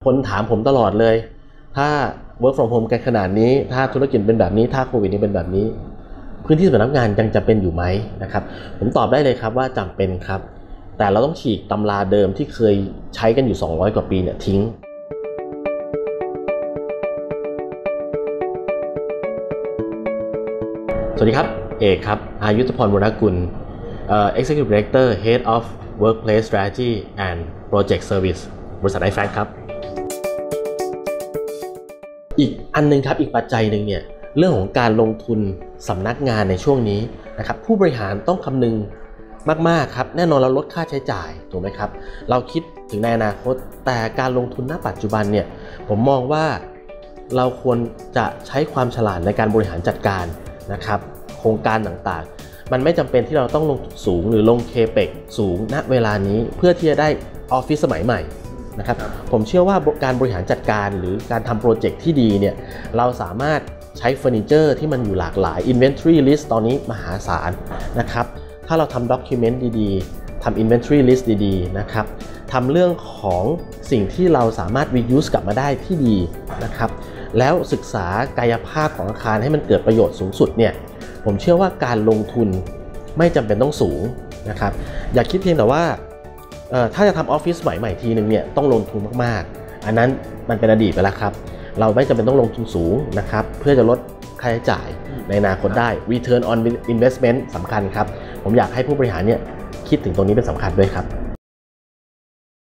คนถามผมตลอดเลยถ้า work from home กันขนาดนี้ถ้าธุรกิจเป็นแบบนี้ถ้าโควิดนี้เป็นแบบนี้พื้นที่สำนักงานยังจะเป็นอยู่ไหมนะครับผมตอบได้เลยครับว่าจำเป็นครับแต่เราต้องฉีกตำราเดิมที่เคยใช้กันอยู่200กว่าปีเนี่ยทิ้งสวัสดีครับเอกครับอายุทธพร บุรณกุลExecutive Director Head of Workplace Strategy and Project Service บริษัท iFACT ครับอีกอันนึงครับอีกปัจจัยหนึ่งเนี่ยเรื่องของการลงทุนสำนักงานในช่วงนี้นะครับผู้บริหารต้องคำนึงมากๆครับแน่นอนเราลดค่าใช้จ่ายถูกไหมครับเราคิดถึงในอนาคตแต่การลงทุนณปัจจุบันเนี่ยผมมองว่าเราควรจะใช้ความฉลาดในการบริหารจัดการนะครับโครงการต่างๆมันไม่จำเป็นที่เราต้องลงทุนสูงหรือลงเคเปกสูงณเวลานี้เพื่อที่จะได้ออฟฟิศสมัยใหม่นะครับผมเชื่อว่าการบริหารจัดการหรือการทำโปรเจกต์ที่ดีเนี่ยเราสามารถใช้เฟอร์นิเจอร์ที่มันอยู่หลากหลาย Inventory List ตอนนี้มหาศาลนะครับถ้าเราทำ Document ดีๆทำ Inventory List ดีๆนะครับทำเรื่องของสิ่งที่เราสามารถ reuse กลับมาได้ที่ดีนะครับแล้วศึกษากายภาพของอาคารให้มันเกิดประโยชน์สูงสุดเนี่ยผมเชื่อว่าการลงทุนไม่จำเป็นต้องสูงนะครับอย่าคิดเพียงแต่ว่าถ้าจะทำออฟฟิศใหม่ทีนึงเนี่ยต้องลงทุนมากๆอันนั้นมันเป็นอดีตไปแล้วครับเราไม่จำเป็นต้องลงทุนสูงนะครับเพื่อจะลดค่าใช้จ่ายในอนาคตได้ Return on Investment สำคัญครับผมอยากให้ผู้บริหารเนี่ยคิดถึงตรงนี้เป็นสำคัญด้วยครับ